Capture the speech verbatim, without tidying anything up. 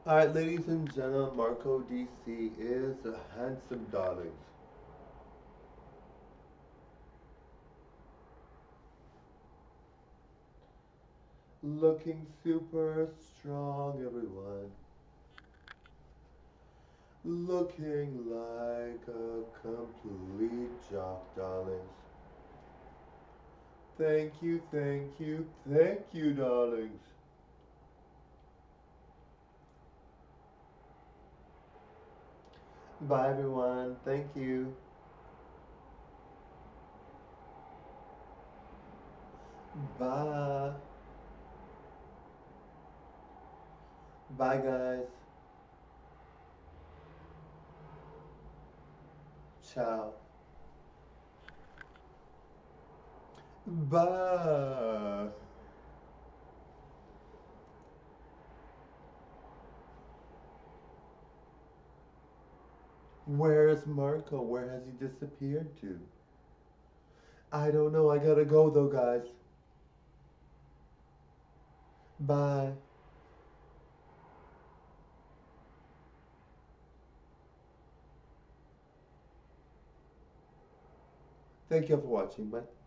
Alright, ladies and gentlemen, Marco D C is a handsome darling. Looking super strong, everyone. Looking like a complete jock, darlings. Thank you, thank you, thank you, darlings. Bye, everyone. Thank you. Bye. Bye, guys. Ciao. Bye. Where is Marco? Where has he disappeared to? I don't know. I gotta go though, guys. Bye. Thank you for watching. Bye.